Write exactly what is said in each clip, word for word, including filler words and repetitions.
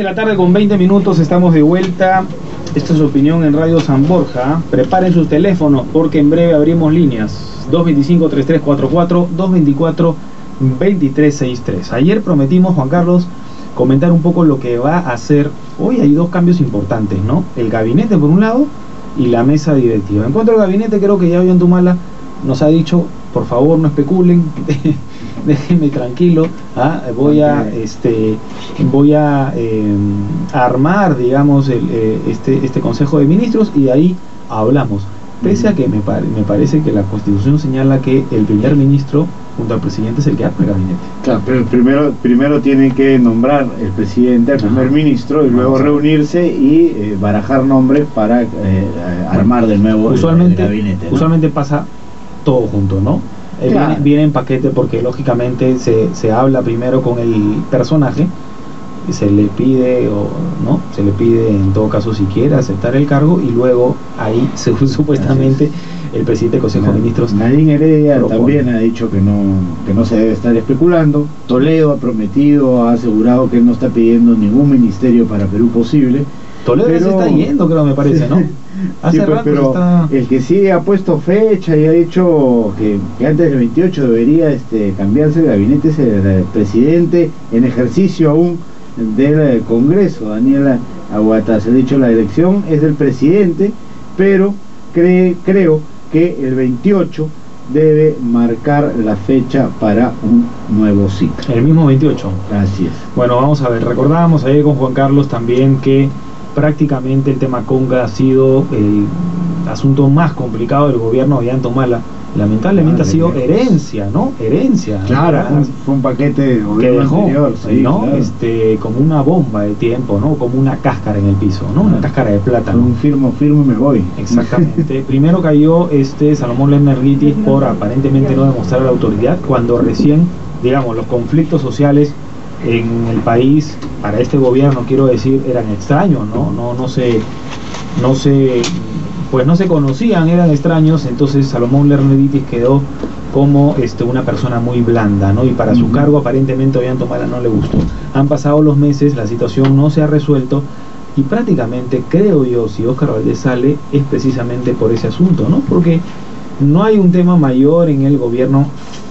De la tarde con veinte minutos, estamos de vuelta. Esta es su opinión en Radio San Borja. Preparen sus teléfonos porque en breve abrimos líneas. dos veinticinco, treinta y tres cuarenta y cuatro, dos veinticuatro, veintitrés sesenta y tres. Ayer prometimos, Juan Carlos, comentar un poco lo que va a hacer. Hoy hay dos cambios importantes, ¿no? El gabinete por un lado y la mesa directiva. En cuanto al gabinete, creo que ya Ollantumala nos ha dicho, por favor no especulen, déjenme tranquilo, ¿ah? voy a este voy a eh, armar, digamos, el, eh, este este Consejo de Ministros y ahí hablamos. Pese a que me, pare, me parece que la Constitución señala que el primer ministro junto al presidente es el que arma el gabinete. Claro, pero primero primero tiene que nombrar el presidente, al primer Ajá. ministro, y luego Ajá. reunirse y eh, barajar nombres para eh, armar de nuevo usualmente, el, el gabinete, ¿no? Usualmente pasa todo junto, ¿no? Eh, claro. viene, viene en paquete porque lógicamente se, se habla primero con el personaje, y se le pide o no, se le pide en todo caso si quiere aceptar el cargo y luego ahí se, supuestamente el presidente del Consejo de Ministros. Nadine Heredia propone. También ha dicho que no, que no se debe estar especulando. Toledo ha prometido, ha asegurado que él no está pidiendo ningún ministerio para Perú posible. Toledo pero... se está yendo, creo, me parece, ¿no? Hace sí, rato pero está... el que sí ha puesto fecha y ha dicho que, que antes del veintiocho debería este, cambiarse el gabinete es el, el presidente en ejercicio aún del Congreso, Daniel Aguatá. Se ha dicho la elección es del presidente, pero cree, creo que el veintiocho debe marcar la fecha para un nuevo ciclo. El mismo veintiocho. Así es. Bueno, vamos a ver, recordábamos ayer con Juan Carlos también que prácticamente el tema Conga ha sido el asunto más complicado del gobierno de Ollantumala. Lamentablemente ah, ha sido herencia, ¿no? Herencia. Claro, fue un, fue un paquete de gobierno que dejó, anterior, sí, ¿no? Claro. Este, como una bomba de tiempo, ¿no? Como una cáscara en el piso, ¿no? Una cáscara de plátano. Un firmo, firmo y me voy. Exactamente. Primero cayó este Salomón Lerner Guitis por aparentemente no demostrar la autoridad, cuando recién, digamos, los conflictos sociales en el país para este gobierno, quiero decir, eran extraños, ¿no? No, no se, no se pues no se conocían, eran extraños. Entonces Salomón Lerner Guitis quedó como este, una persona muy blanda, ¿no? Y para su cargo aparentemente Ollantumala no le gustó. Han pasado los meses, la situación no se ha resuelto y prácticamente, creo yo, si Óscar Valdés sale es precisamente por ese asunto, ¿no? Porque no hay un tema mayor en el gobierno,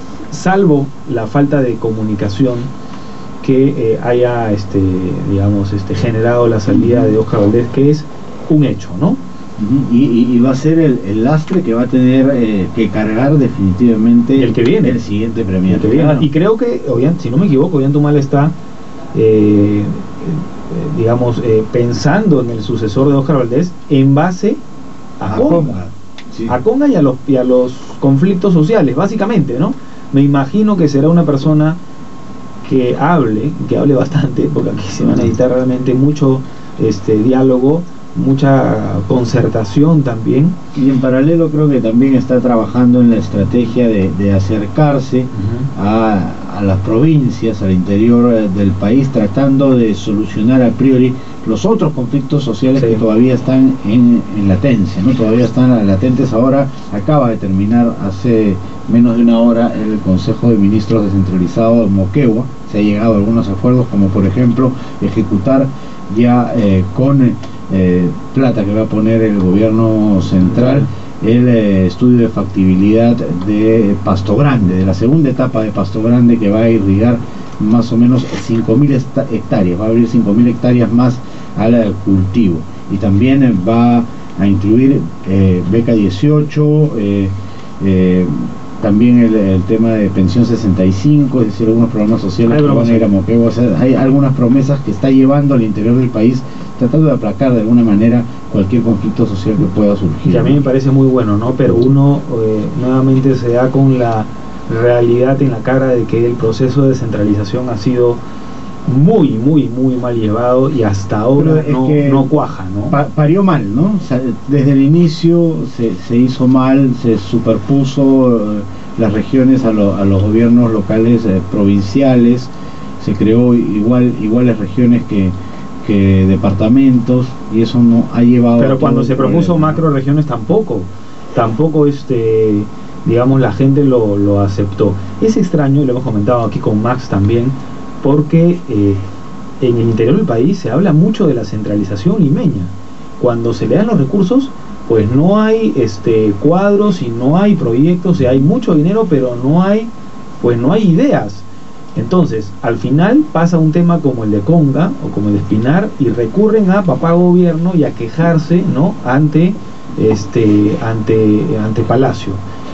salvo la falta de comunicación que eh, haya este, digamos, este, generado la salida de Óscar Valdés, que es un hecho, ¿no? Y, y, y va a ser el, el lastre que va a tener eh, que cargar definitivamente el que viene, el siguiente premier. El que viene. Claro. Y creo que, si no me equivoco, Ollantumala está eh, eh, digamos eh, pensando en el sucesor de Óscar Valdés en base a, a Conga, Conga. Sí. a Conga y a los y a los conflictos sociales, básicamente, ¿no? Me imagino que será una persona que hable, que hable bastante, porque aquí se va a necesitar realmente mucho este diálogo, mucha concertación también. Y en paralelo creo que también está trabajando en la estrategia de, de acercarse uh-huh. a, a las provincias, al interior del país, tratando de solucionar a priori los otros conflictos sociales sí. que todavía están en, en latencia, ¿no? Todavía están latentes. Ahora acaba de terminar hace menos de una hora el Consejo de Ministros descentralizado de Moquegua. Se ha llegado a algunos acuerdos, como por ejemplo ejecutar ya eh, con eh, plata que va a poner el gobierno central el eh, estudio de factibilidad de Pasto Grande, de la segunda etapa de Pasto Grande, que va a irrigar más o menos cinco mil hectáreas, va a abrir cinco mil hectáreas más al cultivo, y también eh, va a incluir eh, beca dieciocho, eh, eh, también el, el tema de pensión sesenta y cinco, es decir, algunos programas sociales que van a ir a Moquegua. O sea, hay algunas promesas que está llevando al interior del país, tratando de aplacar de alguna manera cualquier conflicto social que pueda surgir. Que a mí me parece muy bueno, ¿no? Pero uno eh, nuevamente se da con la realidad en la cara de que el proceso de descentralización ha sido muy, muy, muy mal llevado y hasta ahora no, no cuaja, ¿no? Pa parió mal, ¿no? O sea, desde el inicio se, se hizo mal, se superpuso eh, las regiones a, lo, a los gobiernos locales eh, provinciales, se creó igual iguales regiones que, que departamentos, y eso no ha llevado... Pero cuando se propuso macro regiones tampoco, tampoco este... digamos, la gente lo, lo aceptó. Es extraño, y lo hemos comentado aquí con Max también, porque eh, en el interior del país se habla mucho de la centralización limeña. Cuando se le dan los recursos, pues no hay este, cuadros y no hay proyectos, o sea, hay mucho dinero, pero no hay, pues no hay ideas. Entonces, al final pasa un tema como el de Conga o como el de Espinar y recurren a papá gobierno y a quejarse, ¿no?, ante este ante ante Palacio.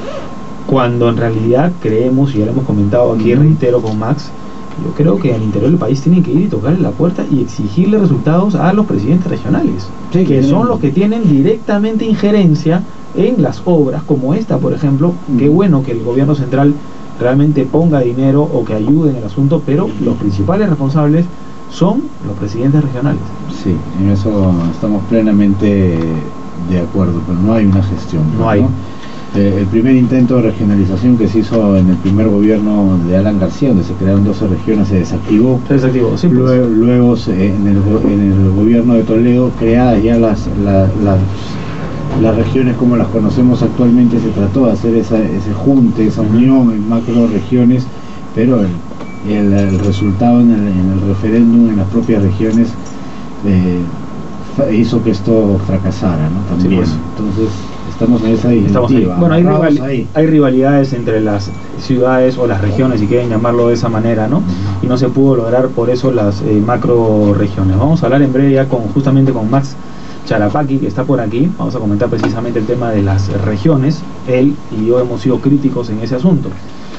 Cuando en realidad creemos, y ya lo hemos comentado aquí, uh-huh. reitero con Max, yo creo que al interior del país tienen que ir y tocarle la puerta y exigirle resultados a los presidentes regionales, sí, que sí. son los que tienen directamente injerencia en las obras como esta, por ejemplo. Uh-huh. Qué bueno que el gobierno central realmente ponga dinero o que ayude en el asunto, pero los principales responsables son los presidentes regionales. Sí, en eso estamos plenamente de acuerdo, pero no hay una gestión. No, ¿no? hay. Eh, el primer intento de regionalización que se hizo en el primer gobierno de Alan García, donde se crearon doce regiones, se desactivó. Se desactivó, sí. Luego, pues. luego se, en, el, en el gobierno de Toledo, creadas ya las, la, las, las regiones como las conocemos actualmente, se trató de hacer esa, ese junte, esa unión en macro regiones, pero el, el, el resultado en el, en el referéndum en las propias regiones eh, hizo que esto fracasara, ¿no? También. Sí, pues. Entonces estamos en esa disyuntiva. Bueno, hay, rival, ahí. hay rivalidades entre las ciudades o las regiones, si quieren llamarlo de esa manera, ¿no? Uh-huh. Y no se pudo lograr por eso las eh, macro regiones. Vamos a hablar en breve ya con, justamente con Max Charapaqui, que está por aquí. Vamos a comentar precisamente el tema de las regiones. Él y yo hemos sido críticos en ese asunto.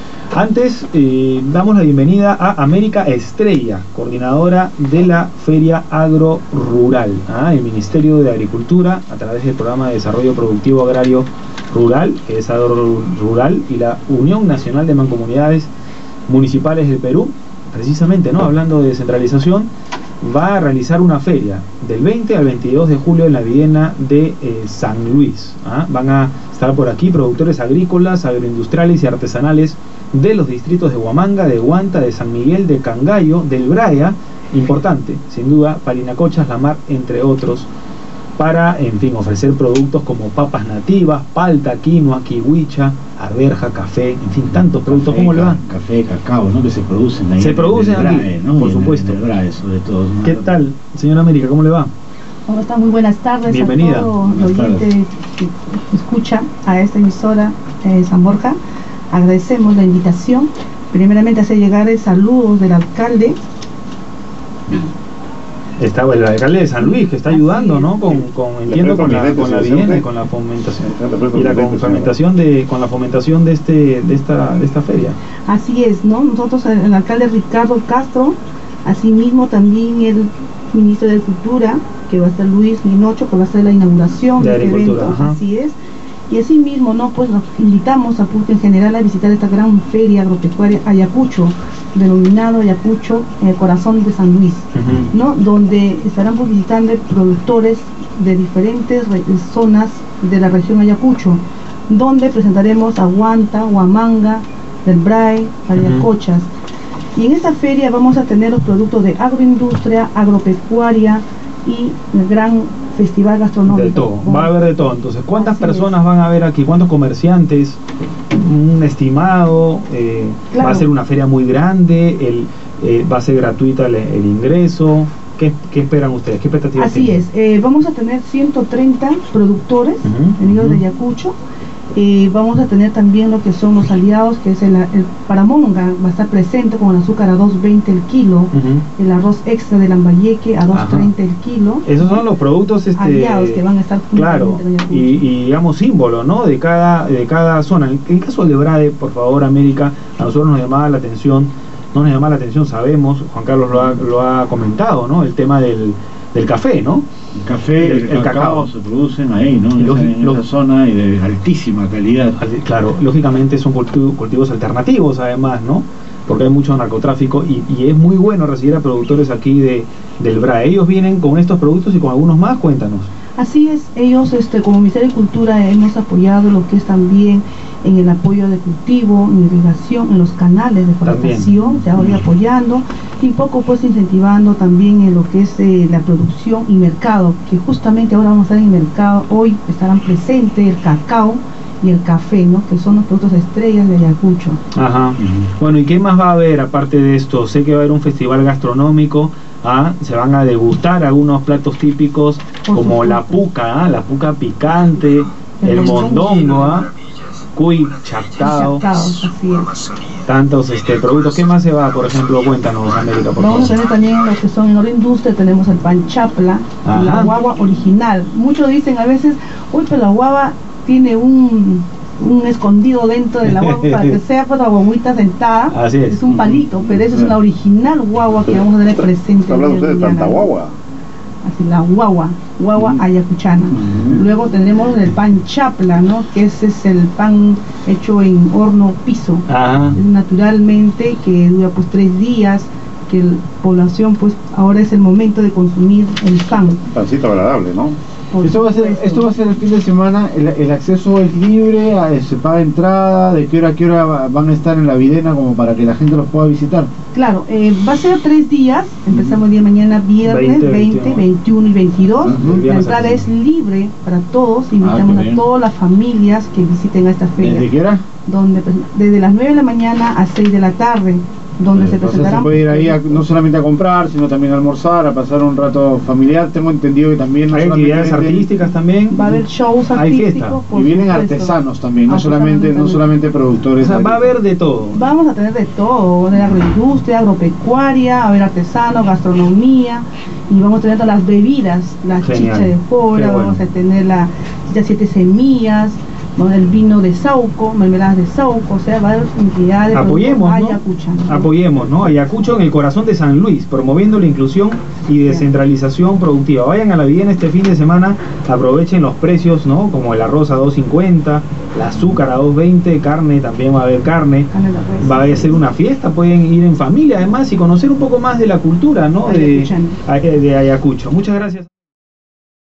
Antes, eh, damos la bienvenida a América Estrella, coordinadora de la Feria Agro Rural, ¿ah? El Ministerio de Agricultura, a través del Programa de Desarrollo Productivo Agrario Rural, que es Agro Rural, y la Unión Nacional de Mancomunidades Municipales del Perú, precisamente, ¿no?, hablando de descentralización, va a realizar una feria del veinte al veintidós de julio en la Viena de eh, San Luis. ¿ah? Van a estar por aquí productores agrícolas, agroindustriales y artesanales de los distritos de Huamanga, de Huanta, de San Miguel, de Cangallo, del Braya, importante, sin duda, Parinacochas, La Mar, entre otros, para, en fin, ofrecer productos como papas nativas, palta, quinoa, kiwicha, arberja, café, en fin, tantos productos. Café, ¿Cómo le va? Café, cacao, ¿no?, que se producen ahí. Se producen aquí, Brae, ¿no?, por supuesto. En el Brae, sobre todo, ¿no? ¿Qué tal, señora América? ¿Cómo le va? ¿Cómo está? Muy buenas tardes. Bienvenida. A todo el oyente que escucha a esta emisora eh, San Borja. Agradecemos la invitación. Primeramente hacer llegar el saludos del alcalde. Está el alcalde de San Luis, que está ayudando, ¿no? Con, con entiendo con la con la Viena y con la fomentación y la con fomentación de con la fomentación de este de esta de esta feria. Así es, ¿no? Nosotros, el alcalde Ricardo Castro, asimismo también el ministro de Agricultura, que va a ser Luis Minocho, que va a hacer la inauguración de este evento. Ajá. Así es. Y asimismo, ¿no?, pues nos invitamos a público en general a visitar esta gran feria agropecuaria Ayacucho, denominado Ayacucho, el corazón de San Luis, uh-huh. ¿no?, donde estarán pues visitando productores de diferentes zonas de la región Ayacucho, donde presentaremos a Huanta, Huamanga, del Brae, Parinacochas. Uh-huh. Y en esta feria vamos a tener los productos de agroindustria, agropecuaria y el gran festival gastronómico. De todo, va a haber de todo. Entonces, ¿cuántas Así personas es. van a ver aquí? ¿Cuántos comerciantes? Un estimado, eh, claro. Va a ser una feria muy grande, el, eh, va a ser gratuita el, el ingreso. ¿Qué, ¿Qué esperan ustedes? ¿Qué expectativas Así tienen? es, eh, vamos a tener ciento treinta productores uh-huh, venidos uh-huh. de Ayacucho. Eh, vamos a tener también lo que son los aliados, que es el, el Paramonga, va a estar presente con el azúcar a dos veinte el kilo, uh-huh. el arroz extra de Lambayeque a dos treinta el kilo. Esos son los productos este, aliados que van a estar claro, y, y digamos símbolo, ¿no?, de cada de cada zona. En el caso de Brae, por favor, América, a nosotros nos llamaba la atención, no nos llamaba la atención, sabemos, Juan Carlos lo ha, lo ha comentado, ¿no?, el tema del, del café, ¿no? El café, el, el, el cacao, cacao se producen ahí, ¿no? En, esa, en esa zona y de altísima calidad. Claro, lógicamente son cultivos, cultivos alternativos además, ¿no? Porque hay mucho narcotráfico y, y es muy bueno recibir a productores aquí de del Brae. Ellos vienen con estos productos y con algunos más, cuéntanos. Así es, ellos este, como Ministerio de Cultura hemos apoyado lo que es también en el apoyo de cultivo, en irrigación, en los canales de forestación, ya voy apoyando y un poco pues incentivando también en lo que es eh, la producción y mercado, que justamente ahora vamos a estar en el mercado, hoy estarán presentes el cacao y el café, ¿no?, que son los productos estrellas de Ayacucho. Ajá. Uh-huh. Bueno, ¿y qué más va a haber aparte de esto? Sé que va a haber un festival gastronómico, ¿ah? Se van a degustar algunos platos típicos como la puca, ¿ah? La puca picante, el, el mondongo, ¿ah? Cuy chactao, tantos este, productos. ¿Qué más se va, por ejemplo? Cuéntanos, América, por Vamos favor. a tener también lo que son en la industria, tenemos el pan chapla, Ajá. la guagua original. Muchos dicen a veces, uy, pero la guagua tiene un, un escondido dentro de la guagua para que sea pues la guaguita sentada. Así es. Es un palito, pero eso es una original guagua que vamos a tener presente. ¿Hablan ustedes de tanta guagua? Así, la guagua, guagua uh-huh. ayacuchana. Uh-huh. Luego tendremos el pan chapla, ¿no? Que ese es el pan hecho en horno piso. Uh-huh. Es naturalmente, que dura pues tres días, que la población pues ahora es el momento de consumir el pan. Un pancito agradable, ¿no? Esto va, a ser, esto va a ser el fin de semana, el, el acceso es libre, se paga entrada, ¿de qué hora a qué hora van a estar en la videna como para que la gente los pueda visitar? Claro, eh, va a ser tres días, empezamos el día de mañana viernes veinte, veintiuno y veintidós, uh-huh. La entrada es libre para todos, invitamos ah, a todas las familias que visiten a esta feria. ¿Desde qué hora? Donde, desde las nueve de la mañana a seis de la tarde. Donde Entonces se presentarán. Se puede ir ahí a, no solamente a comprar, sino también a almorzar, a pasar un rato familiar. Tengo entendido que también hay actividades artísticas también. Va a haber shows artísticos. Y vienen artesanos también, no solamente, no solamente productores. O sea, va a haber de todo. Vamos a tener de todo, va a haber agroindustria, agropecuaria, a ver artesanos, gastronomía, y vamos a tener todas las bebidas, la Genial. Chicha de fora, bueno. Vamos a tener la chicha siete semillas, el vino de Sauco, mermeladas de Sauco, o sea, va a haber infinidad de apoyemos, ¿no? Ayacucho, ¿no? Apoyemos, ¿no? Ayacucho en el corazón de San Luis, promoviendo la inclusión y descentralización productiva. Vayan a la Videna este fin de semana, aprovechen los precios, ¿no? Como el arroz a dos cincuenta, el azúcar a dos veinte, carne, también va a haber carne. Va a ser una fiesta, pueden ir en familia además y conocer un poco más de la cultura, ¿no? De, de Ayacucho. Muchas gracias.